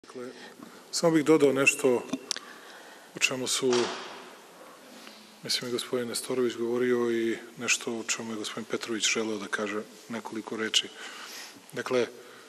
Dakle, samo bih dodao nešto o čemu su, mislim, i gospodin Nestorović govorio i nešto o čemu je gospodin Petrović želeo da kaže nekoliko reči. Dakle,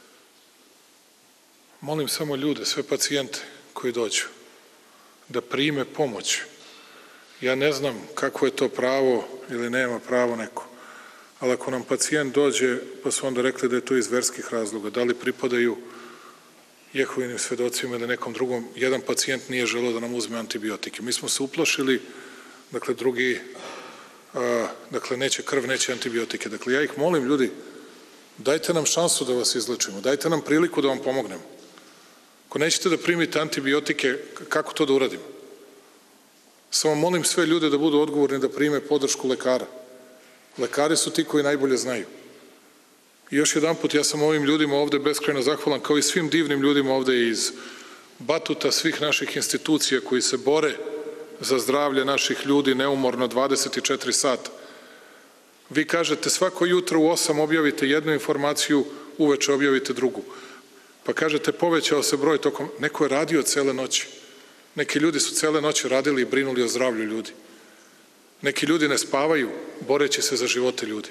molim samo ljude, sve pacijente koji dođu, da prime pomoć. Ja ne znam kako je to pravo ili nema pravo neko, ali ako nam pacijent dođe, pa su onda rekli da je to iz verskih razloga, da li pripadaju Jehovinim svedocima ili nekom drugom, jedan pacijent nije želeo da nam uzme antibiotike. Mi smo se uplašili, dakle drugi, dakle neće krv, neće antibiotike. Dakle, ja ih molim, ljudi, dajte nam šansu da vas izlečimo, dajte nam priliku da vam pomognemo. Ako nećete da primite antibiotike, kako to da uradimo? Samo molim sve ljude da budu odgovorni da prime podršku lekara. Lekari su ti koji najbolje znaju. I još jedan put, ja sam ovim ljudima ovde beskrajno zahvalan, kao i svim divnim ljudima ovde iz batuta svih naših institucija koji se bore za zdravlje naših ljudi neumorno 24 sata. Vi kažete svako jutro u 8 objavite jednu informaciju, uveče objavite drugu. Pa kažete povećao se broj tokom, neko je radio cele noći. Neki ljudi su cele noći radili i brinuli o zdravlju ljudi. Neki ljudi ne spavaju, boreći se za živote ljudi.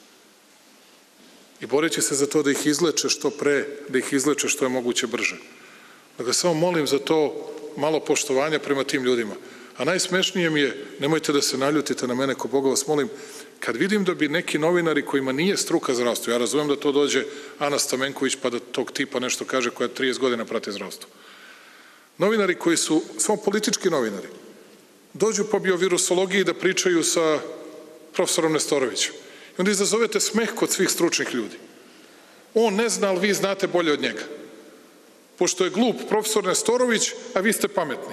I boreći se za to da ih izleče što pre, da ih izleče što je moguće brže. Dakle, samo molim za to malo poštovanja prema tim ljudima. A najsmešnije mi je, nemojte da se naljutite na mene, ko Boga vas molim, kad vidim da bi neki novinari kojima nije struka zdravstva, ja razumem da to dođe Ana Stamenković pa da tog tipa nešto kaže koja 30 godina prati zdravstvo. Novinari koji su, samo politički novinari, dođu po biovirusologiji da pričaju sa profesorom Nestorovićem. I onda izazovete smeh kod svih stručnih ljudi. On ne zna, ali vi znate bolje od njega. Pošto je glup profesor Nestorović, a vi ste pametni.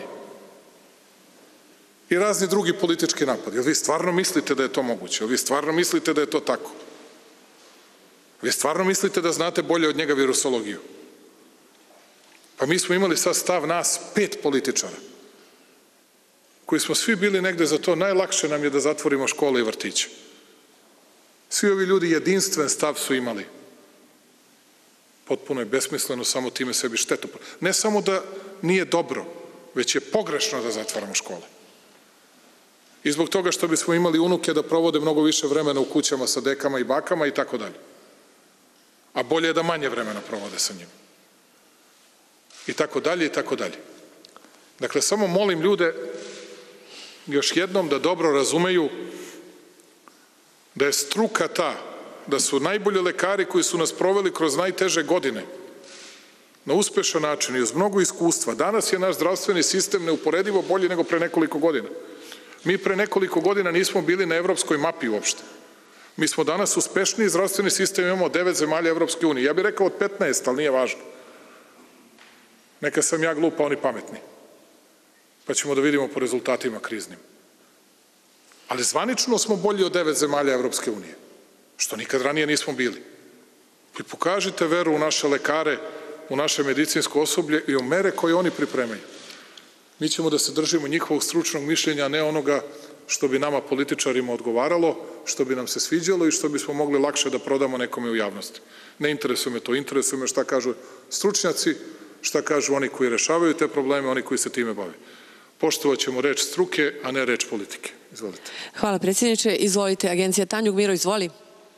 I razni drugi politički napad. Jel vi stvarno mislite da je to moguće? Jel vi stvarno mislite da je to tako? Vi stvarno mislite da znate bolje od njega virusologiju? Pa mi smo imali sad stav nas 5 političara, koji smo svi bili negde za to, najlakše nam je da zatvorimo škole i vrtiće. Svi ovi ljudi jedinstven stav su imali. Potpuno je besmisleno, samo time sebi štetu. Ne samo da nije dobro, već je pogrešno da zatvaramo škole. I zbog toga što bismo imali unuke da provode mnogo više vremena u kućama sa dekama i bakama i tako dalje. A bolje je da manje vremena provode sa njima. I tako dalje, i tako dalje. Dakle, samo molim ljude još jednom da dobro razumeju da je struka ta, da su najbolji lekari koji su nas proveli kroz najteže godine na uspešan način i uz mnogo iskustva. Danas je naš zdravstveni sistem neuporedivo bolji nego pre nekoliko godina. Mi pre nekoliko godina nismo bili na evropskoj mapi uopšte. Mi smo danas uspešniji zdravstveni sistem, imamo 9 zemalja Evropske unije. Ja bih rekao od 15, ali nije važno. Neka sam ja glup, a oni pametni. Pa ćemo da vidimo po rezultatima kriznim. Ali zvanično smo bolji od 9 zemalja Evropske unije, što nikad ranije nismo bili. I pokažite veru u naše lekare, u naše medicinsko osoblje i u mere koje oni pripremaju. Mi ćemo da se držimo njihovog stručnog mišljenja, a ne onoga što bi nama političarima odgovaralo, što bi nam se sviđalo i što bismo mogli lakše da prodamo nekome u javnosti. Ne interesuje me to, interesuje me šta kažu stručnjaci, šta kažu oni koji rešavaju te probleme, oni koji se time bave. Poštovat ćemo reč struke, a ne reč politike. Izvolite. Hvala predsjedniče. Izvolite, agencija Tanjug. Miro, izvoli.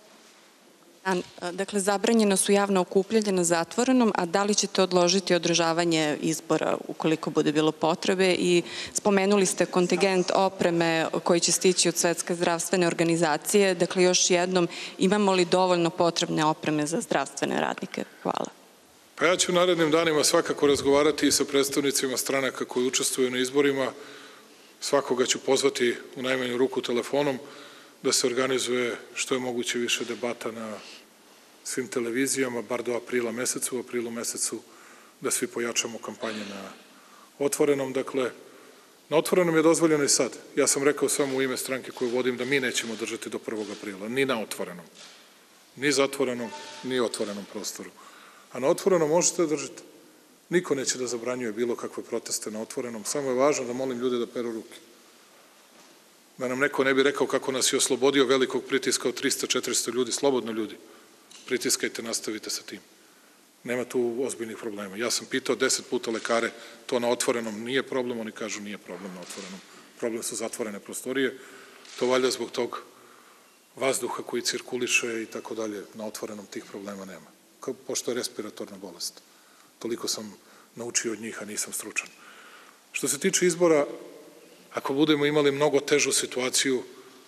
Dakle, zabranjeno su javna okupljanja na zatvorenom, a da li ćete odložiti održavanje izbora ukoliko bude bilo potrebe? I spomenuli ste kontingent opreme koji će stići od Svetske zdravstvene organizacije. Dakle, još jednom, imamo li dovoljno potrebne opreme za zdravstvene radnike? Hvala. Pa ja ću u narednim danima svakako razgovarati i sa predstavnicima stranaka koji učestvuju na izborima. Svakoga ću pozvati u najmanju ruku telefonom da se organizuje što je moguće više debata na svim televizijama, bar do aprila mesecu. U aprilu mesecu da svi pojačamo kampanje na otvorenom. Dakle, na otvorenom je dozvoljeno i sad. Ja sam rekao samo u ime stranke koju vodim da mi nećemo držati do 1. aprila, ni na otvorenom. Ni zatvorenom, ni otvorenom prostoru. A na otvorenom možete da držite. Niko neće da zabranjuje bilo kakve proteste na otvorenom. Samo je važno da molim ljude da peru ruke. Da nam neko ne bi rekao kako nas je oslobodio velikog pritiska od 300-400 ljudi, slobodno ljudi. Pritiskajte, nastavite sa tim. Nema tu ozbiljnih problema. Ja sam pitao 10 puta lekare, to na otvorenom nije problem, oni kažu nije problem na otvorenom. Problem su zatvorene prostorije, to valjda zbog tog vazduha koji cirkuliše i tako dalje, na otvorenom tih problema nema. Pošto je respiratorna bolest. Toliko sam naučio od njih, a nisam stručan. Što se tiče izbora, ako budemo imali mnogo težu situaciju,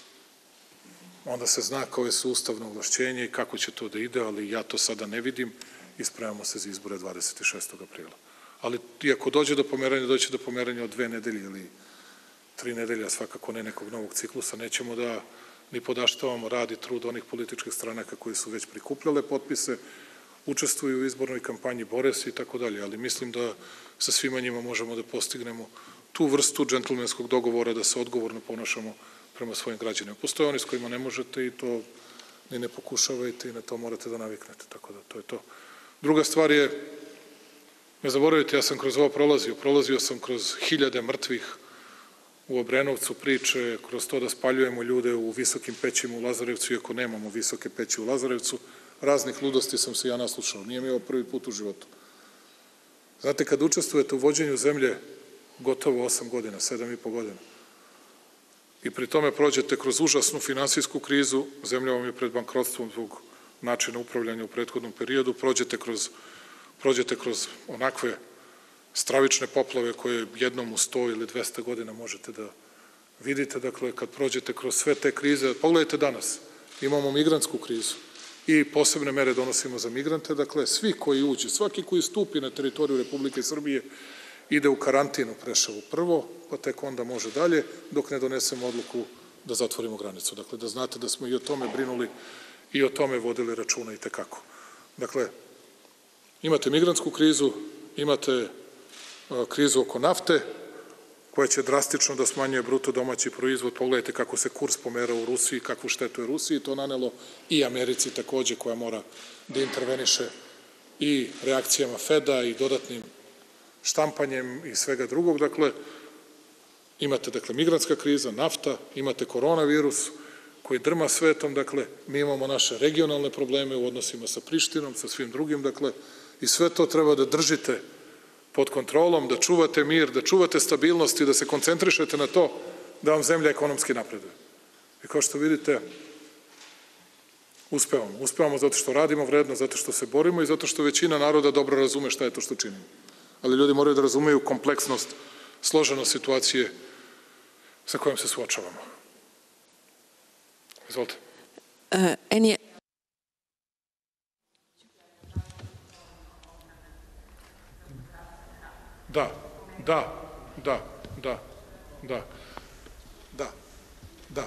onda se zna koje su ustavno ovlašćenje i kako će to da ide, ali ja to sada ne vidim i spremamo se za izbore 26. aprila. Ali i ako dođe do pomeranja od 2 nedelje ili 3 nedelje, svakako ne nekog novog ciklusa, nećemo da ni podaštavamo rad i trud onih političkih stranaka koji su već prikupljale potpise, učestvuju u izbornoj kampanji, bore se i tako dalje, ali mislim da sa svima njima možemo da postignemo tu vrstu džentlmenskog dogovora da se odgovorno ponašamo prema svojim građanima. Postoje oni s kojima ne možete i to ni ne pokušavajte i na to morate da naviknete, tako da to je to. Druga stvar je, ne zaboravite, ja sam kroz ovo prolazio sam kroz 1000 mrtvih u Obrenovcu priče, kroz to da spaljujemo ljude u visokim pećima u Lazarevcu, iako nemamo visoke peći u Lazarevcu, raznih ludosti sam se ja naslušao, nije mi ovo prvi put u životu. Znate, kad učestvujete u vođenju zemlje gotovo 8 godina, 7,5 godina, i pri tome prođete kroz užasnu finansijsku krizu, zemlja vam je pred bankrotstvom zbog načina upravljanja u prethodnom periodu, prođete kroz onakve stravične poplave koje jednom u 100 ili 200 godina možete da vidite, dakle, kad prođete kroz sve te krize, pogledajte danas, imamo migrantsku krizu i posebne mere donosimo za migrante, dakle, svi koji uđe, svaki koji stupi na teritoriju Republike Srbije ide u karantin u Preševu prvo, pa tek onda može dalje, dok ne donesemo odluku da zatvorimo granicu. Dakle, da znate da smo i o tome brinuli i o tome vodili računa i tekako. Dakle, imate migrantsku krizu, imate krizu oko nafte, koja će drastično da smanjuje bruto domaći proizvod. Pogledajte kako se kurs pomerao u Rusiji, kakvu štetu je Rusiji to nanelo i Americi takođe, koja mora da interveniše i reakcijama Feda i dodatnim štampanjem i svega drugog. Dakle, imate migrantska kriza, nafta, imate koronavirus koji drma svetom, dakle, mi imamo naše regionalne probleme u odnosima sa Prištinom, sa svim drugim, dakle, i sve to treba da držite pod kontrolom, da čuvate mir, da čuvate stabilnost i da se koncentrišete na to da vam zemlja ekonomski napreduje. I kao što vidite, uspevamo. Uspevamo zato što radimo vredno, zato što se borimo i zato što većina naroda dobro razume šta je to što činimo. Ali ljudi moraju da razumeju kompleksnost, složenost situacije sa kojom se suočavamo. Izvolite. Da.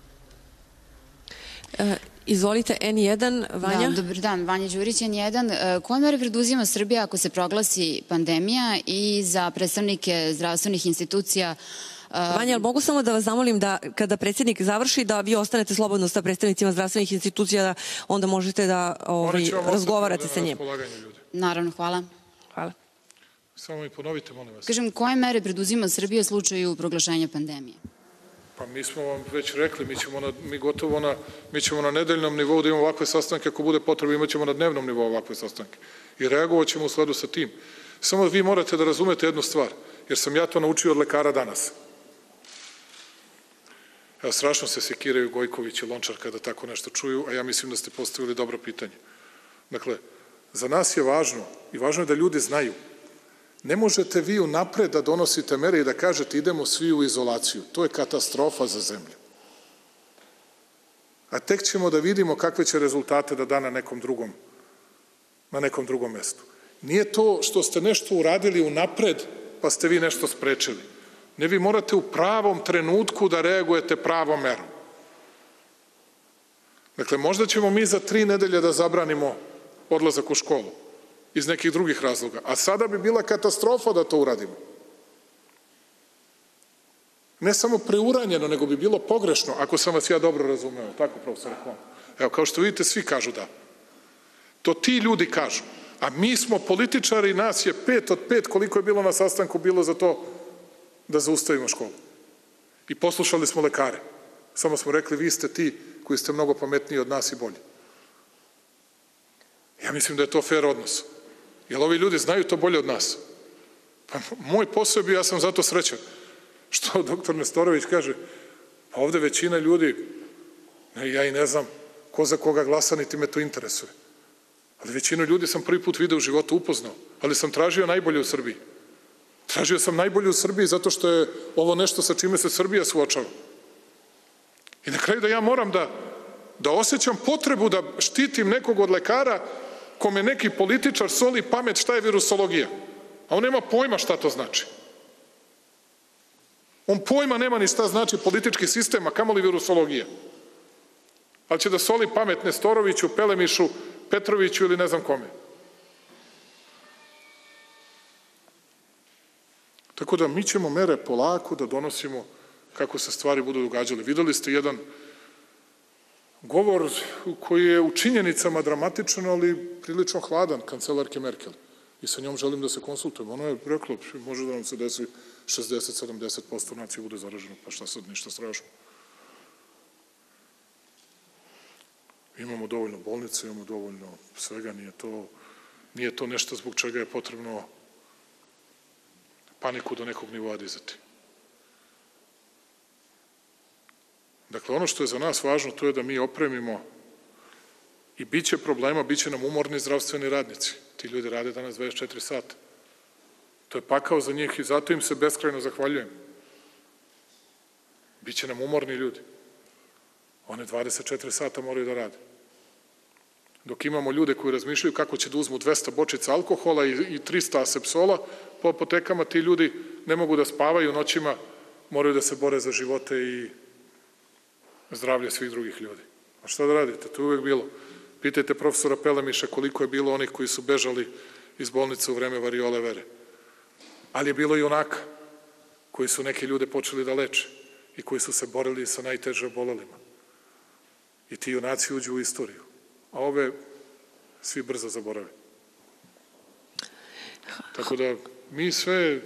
Izvolite, N1, Vanja. Da, dobar dan, Vanja Đurić, N1. Koje mere preduzima Srbija ako se proglasi pandemija i za predstavnike zdravstvenih institucija? Vanja, ali mogu samo da vas zamolim da kada predsjednik završi, da vi ostanete slobodno sa predstavnicima zdravstvenih institucija, da onda možete da razgovarate sa njim. Naravno, hvala. Hvala. Samo mi ponovite, molim vas. Kažem, koje mere preduzima Srbija u slučaju proglašenja pandemije? Pa mi smo vam već rekli, mi ćemo na nedeljnom nivou da imamo ovakve sastanke, ako bude potrebe imat ćemo na dnevnom nivou ovakve sastanke. I reagovat ćemo u skladu sa tim. Samo vi morate da razumete jednu stvar, jer sam ja to naučio od lekara danas. Evo, strašno se sekiraju Gojković i Lončar kada tako nešto čuju, a ja mislim da ste postavili dobro pitanje. Dakle, za nas je važno i važno je da ljudi znaju. Ne možete vi unapred da donosite mere i da kažete idemo svi u izolaciju. To je katastrofa za zemlju. A tek ćemo da vidimo kakve će rezultate da da na nekom drugom mestu. Nije to što ste nešto uradili unapred pa ste vi nešto sprečili. Ne, vi morate u pravom trenutku da reagujete pravom merom. Dakle, možda ćemo mi za 3 nedelje da zabranimo odlazak u školu iz nekih drugih razloga, a sada bi bila katastrofa da to uradimo. Ne samo preuranjeno, nego bi bilo pogrešno, ako sam vas ja dobro razumeo, tako profesor Kon. Evo, kao što vidite, svi kažu da. To ti ljudi kažu, a mi smo političari, nas je 5 od 5, koliko je bilo na sastanku, bilo za to da zaustavimo školu. I poslušali smo lekare. Samo smo rekli, vi ste ti koji ste mnogo pametniji od nas i bolji. Ja mislim da je to fair odnos. Jer ovi ljudi znaju to bolje od nas. Pa moj posao je bio, ja sam zato srećan. Što doktor Nestorović kaže, pa ovde većina ljudi, ja i ne znam ko za koga glasa, niti me to interesuje. Ali većinu ljudi sam prvi put video u životu, upoznao, ali sam tražio najbolje u Srbiji. Tražio sam najbolje u Srbiji zato što je ovo nešto sa čime se Srbija suočava. I na kraju da ja moram da osjećam potrebu da štitim nekog od lekara kome neki političar soli pamet šta je virusologija. A on nema pojma šta to znači. On pojma nema ni šta znači politički sistem, a kamoli virusologija. Ali će da soli pamet Nestoroviću, Pelemišu, Petroviću ili ne znam kome. Tako da mi ćemo mere polako da donosimo kako se stvari budu događale. Videli ste jedan govor koji je u činjenicama dramatičan, ali prilično hladan, kancelarke Merkel. I sa njom želim da se konsultujem. Ona je rekla, može da nam se desi 60-70% nacije bude zaraženo, pa šta sad, ništa strašno. Imamo dovoljno bolnice, imamo dovoljno svega, nije to nešto zbog čega je potrebno paniku do nekog nivoa dizati. Dakle, ono što je za nas važno, to je da mi opremimo i bit će problema, bit će nam umorni zdravstveni radnici. Ti ljudi rade danas 24 sata. To je pakao za njih i zato im se beskrajno zahvaljujem. Biće nam umorni ljudi. One 24 sata moraju da rade. Dok imamo ljude koji razmišljaju kako će da uzmu 200 bočica alkohola i 300 asepsola, po apotekama ti ljudi ne mogu da spavaju noćima, moraju da se bore za živote i zdravlje svih drugih ljudi. A šta da radite? To je uvek bilo. Pitajte profesora Pelemiša koliko je bilo onih koji su bežali iz bolnice u vreme variole vere. Ali je bilo i onaka koji su neke ljude počeli da leče i koji su se borili sa najteže obolelima. I ti junaci uđu u istoriju. A ove svi brzo zaborave. Tako da mi sve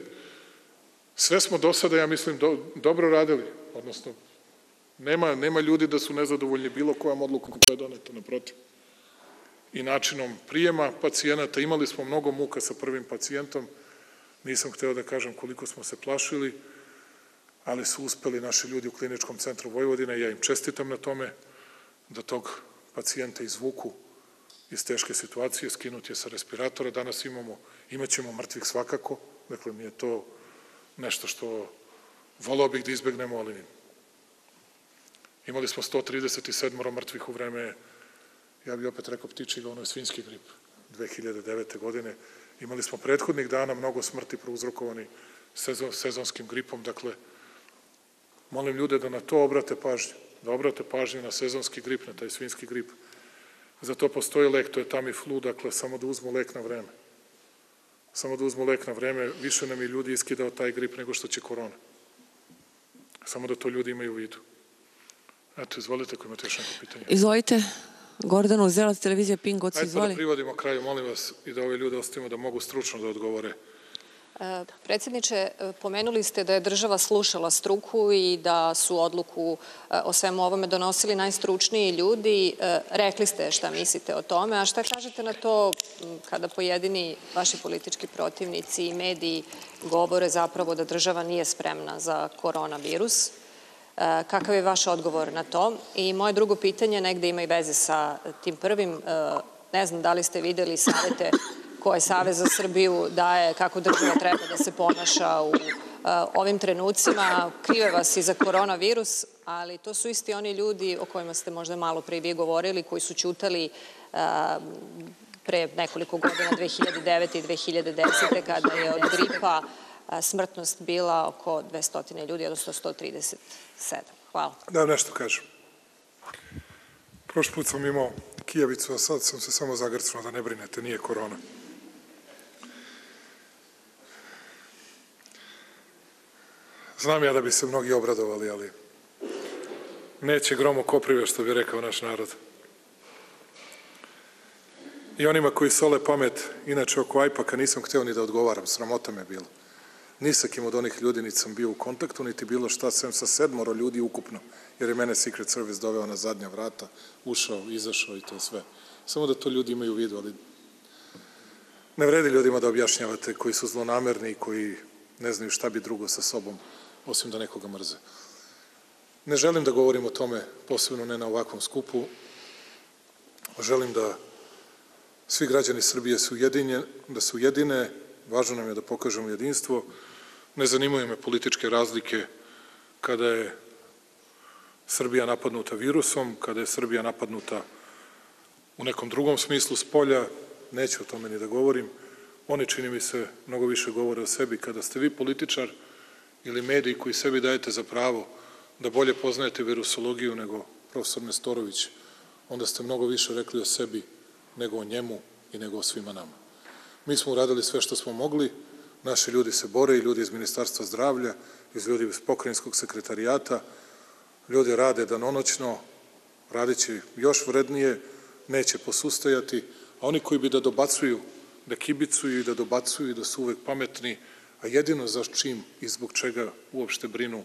smo do sada, ja mislim, dobro radili. Odnosno, nema ljudi da su nezadovoljni bilo kojom odlukom koja je doneta, naprotiv. I načinom prijema pacijenata. Imali smo mnogo muka sa prvim pacijentom. Nisam hteo da kažem koliko smo se plašili, ali su uspeli naši ljudi u Kliničkom centru Vojvodine. Ja im čestitam na tome da tog pacijenta izvuku iz teške situacije, skinuti je sa respiratora. Danas imaćemo mrtvih svakako. Dakle, nije to nešto što voleo bih da izbegnemo, ali imali smo 137 mrtvih u vreme, ja bih opet rekao ptičji, ono je svinjski grip 2009. godine. Imali smo prethodnih dana mnogo smrti prouzrokovani sezonskim gripom. Dakle, molim ljude da na to obrate pažnju, da obrate pažnju na sezonski grip, na taj svinjski grip. Za to postoji lek, to je Tamiflu, dakle, samo da uzmu lek na vreme. Samo da uzmu lek na vreme, više nam je ljudi iskidao taj grip nego što će korona. Samo da to ljudi imaju u vidu. Eto, izvolite ako imate još neko pitanje. Izvolite, Gordana Uzelac, televizija Pink, god se izvoli. Ajde da privodimo kraju, molim vas, i da ove ljude ostavimo da mogu stručno da odgovore. Predsjedniče, pomenuli ste da je država slušala struku i da su odluku o svemu ovome donosili najstručniji ljudi. Rekli ste šta mislite o tome, a šta kažete na to kada pojedini vaši politički protivnici i mediji govore zapravo da država nije spremna za koronavirus? Kakav je vaš odgovor na to? I moje drugo pitanje negde ima i veze sa tim prvim. Ne znam da li ste videli savete koje Savez za Srbiju daje kako država treba da se ponaša u ovim trenucima. Krive vas i za koronavirus, ali to su isti oni ljudi o kojima ste možda malo pre i vi govorili, koji su ćutali pre nekoliko godina, 2009. i 2010. kada je od gripa smrtnost bila oko 200 ljudi, odnosno 137. Hvala. Da nešto kažem. Prošli put sam imao kijavicu, a sad sam se samo zagrcnuo, da ne brinete, nije korona. Znam ja da bi se mnogi obradovali, ali neće grom u koprive, što bi rekao naš narod. I onima koji sole pamet, inače oko Ajpaka nisam hteo ni da odgovaram, sramota me bilo. Ni sa kim od onih ljudi niti sam bio u kontaktu, niti bilo šta, sem sa 7 ljudi ukupno, jer je mene Secret Service doveo na zadnja vrata, ušao, izašao i to sve. Samo da to ljudi imaju u vidu, ali Ne vredi ljudima da objašnjavate koji su zlonamerni i koji ne znaju šta bi drugo sa sobom, osim da nekoga mrze. Ne želim da govorim o tome, posebno ne na ovakvom skupu. Želim da svi građani Srbije se ujedine, važno nam je da pokažemo jedinstvo. Ne zanimaju me političke razlike kada je Srbija napadnuta virusom, kada je Srbija napadnuta u nekom drugom smislu spolja, neću o tome ni da govorim. Oni, čini mi se, mnogo više govore o sebi. Kada ste vi političar ili mediji koji sebi dajete za pravo da bolje poznajete virusologiju nego profesor Nestorović, onda ste mnogo više rekli o sebi nego o njemu i nego o svima nama. Mi smo uradili sve što smo mogli, naši ljudi se bore i ljudi iz Ministarstva zdravlja, ljudi iz pokrajinskog sekretarijata, ljudi rade danonoćno, radit će još vrednije, neće posustajati, a oni koji bi da dobacuju, da kibicuju i da dobacuju i da su uvek pametni, a jedino za čim i zbog čega uopšte brinu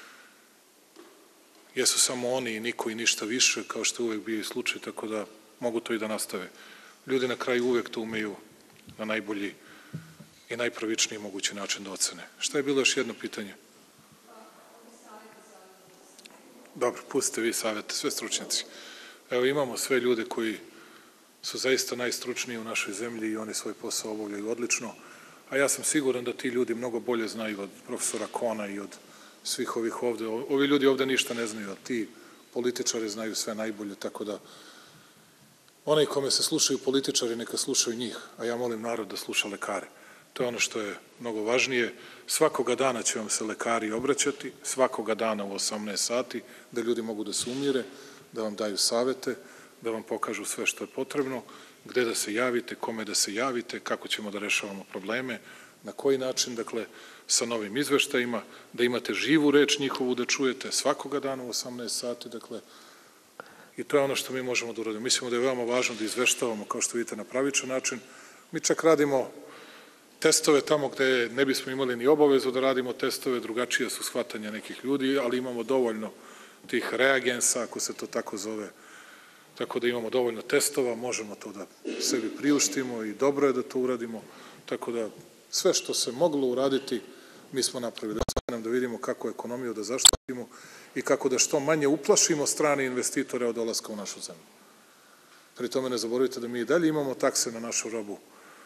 jesu samo oni i niko i ništa više, kao što je uvek bio i slučaj, tako da mogu to i da nastave. Ljudi na kraju uvek to umeju na najbolji i najpravičniji mogući način da ocene. Šta je bilo još jedno pitanje? Dobro, pustite vi savete, sve stručnjaci. Evo, imamo sve ljude koji su zaista najstručniji u našoj zemlji i oni svoj posao obavljaju odlično, a ja sam siguran da ti ljudi mnogo bolje znaju od profesora Kona i od svih ovih ovde. Ovi ljudi ovde ništa ne znaju, a ti političari znaju sve najbolje, tako da onaj kome se slušaju političari, neka slušaju njih, a ja molim narod da sluša lekare. To je ono što je mnogo važnije. Svakoga dana će vam se lekari obraćati, svakoga dana u 18 sati, da ljudi mogu da se umire, da vam daju savete, da vam pokažu sve što je potrebno, gde da se javite, kome da se javite, kako ćemo da rešavamo probleme, na koji način, dakle, sa novim izveštajima, da imate živu reč njihovu da čujete svakoga dana u 18 sati, dakle, i to je ono što mi možemo da uradimo. Mislimo da je veoma važno da izveštavamo, kao što vidite, na pravičan način. Mi čak radimo testove tamo gde ne bismo imali ni obavezu da radimo testove, drugačije su shvatanja nekih ljudi, ali imamo dovoljno tih reagensa, ako se to tako zove, tako da imamo dovoljno testova, možemo to da sebi priuštimo i dobro je da to uradimo, tako da sve što se moglo uraditi, mi smo napravili. Sada nam da vidimo kako ekonomiju da zaštitimo i kako da što manje uplašimo strane investitore od dolaska u našu zemlju. Pri tome ne zaboravite da mi i dalje imamo takse na našu robu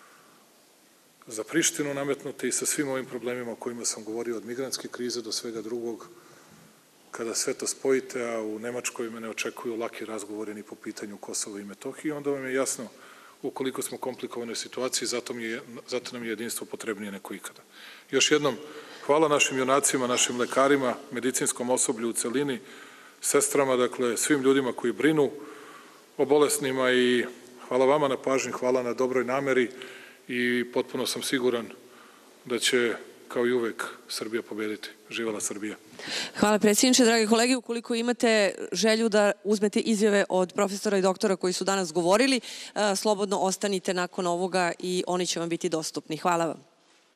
za Prištinu nametnute i sa svim ovim problemima o kojima sam govorio, od migrantske krize do svega drugog. Kada sve to spojite, a u Nemačkoj me ne očekuju laki razgovori ni po pitanju Kosova i Metohije, onda vam je jasno ukoliko smo u komplikovanoj situaciji, zato nam je jedinstvo potrebnije neko ikada. Još jednom, hvala našim junacima, našim lekarima, medicinskom osoblju u celini, sestrama, dakle, svim ljudima koji brinu o bolesnima i hvala vama na pažnji, hvala na dobroj nameri i potpuno sam siguran da će, kao i uvek, Srbija pobediti. Živela Srbija. Hvala predsjedniče, dragi kolege. Ukoliko imate želju da uzmete izjave od profesora i doktora koji su danas govorili, slobodno ostanite nakon ovoga i oni će vam biti dostupni. Hvala vam.